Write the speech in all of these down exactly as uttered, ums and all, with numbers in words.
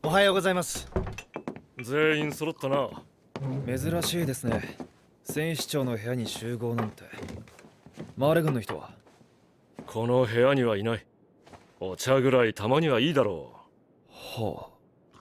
おはようございます。 全員揃ったな。 珍しいですね。戦士長の部屋に集合なんて。マーレ軍の人は？ この部屋にはいない。お茶ぐらいたまにはいいだろう。はあ。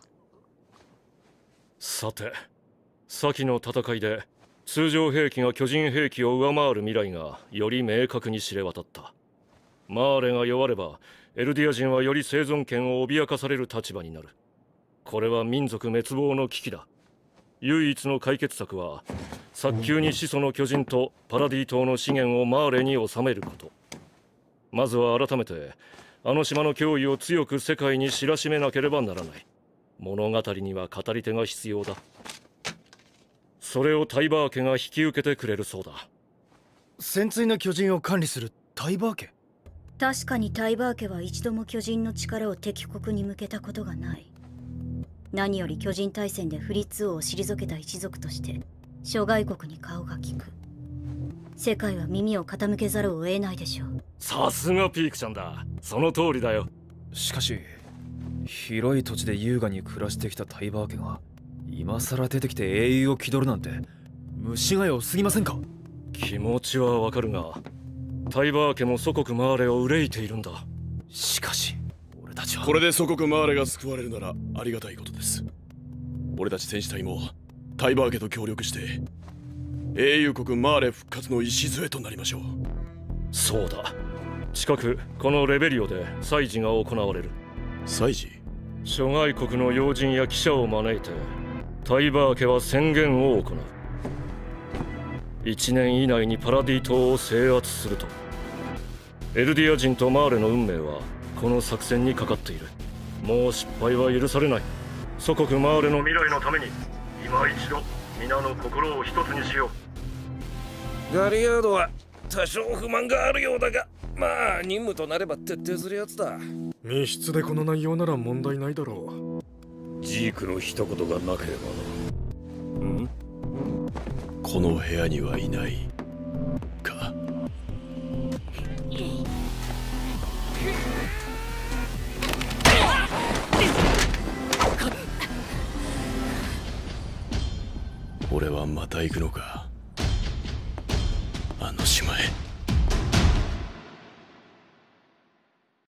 さて、先の戦いで通常兵器が巨人兵器を上回る未来がより明確に知れ渡った。マーレが弱ればエルディア人はより生存権を脅かされる立場になる。これは民族滅亡の危機だ。唯一の解決策は早急に始祖の巨人とパラディ島の資源をマーレに収めること。まずは改めてあの島の脅威を強く世界に知らしめなければならない。物語には語り手が必要だ。それをタイバー家が引き受けてくれるそうだ。 潜水の巨人を管理するタイバー家？ 確かにタイバー家は一度も巨人の力を敵国に向けたことがない。何より巨人大戦でフリッツ王を退けた一族として諸外国に顔が利く。世界は耳を傾けざるを得ないでしょう。 さすがピークちゃんだ。その通りだよ。 しかし広い土地で優雅に暮らしてきたタイバー家が今さら出てきて英雄を気取るなんて虫が良すぎませんか？ 気持ちはわかるがタイバー家も祖国マーレを憂いているんだ。 しかし俺たちはこれで祖国マーレが救われるならありがたいことです。俺たち戦士隊もタイバー家と協力して英雄国マーレ復活の礎となりましょう。 そうだ。近くこのレベリオで祭事が行われる。 祭事？ 諸外国の要人や記者を招いてタイバー家は宣言を行う。一年以内にパラディ島を制圧すると。エルディア人とマーレの運命はこの作戦にかかっている。もう失敗は許されない。祖国マーレの未来のために今一度皆の心を一つにしよう。ガリアードは多少不満があるようだが、まあ任務となれば徹底するやつだ。 密室でこの内容なら問題ないだろう。ジークの一言がなければな。ん？ この部屋にはいないか。俺はまた行くのか、あの島へ。